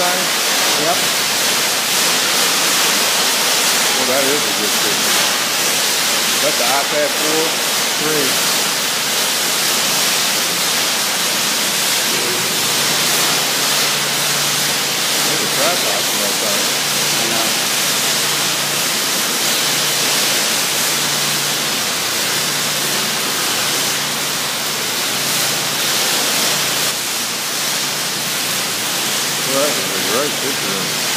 sign? Yep. Well, that is a good picture. That's the iPad 4? 3. There's a tripod for that thing. I know. Well, that was a great picture of it.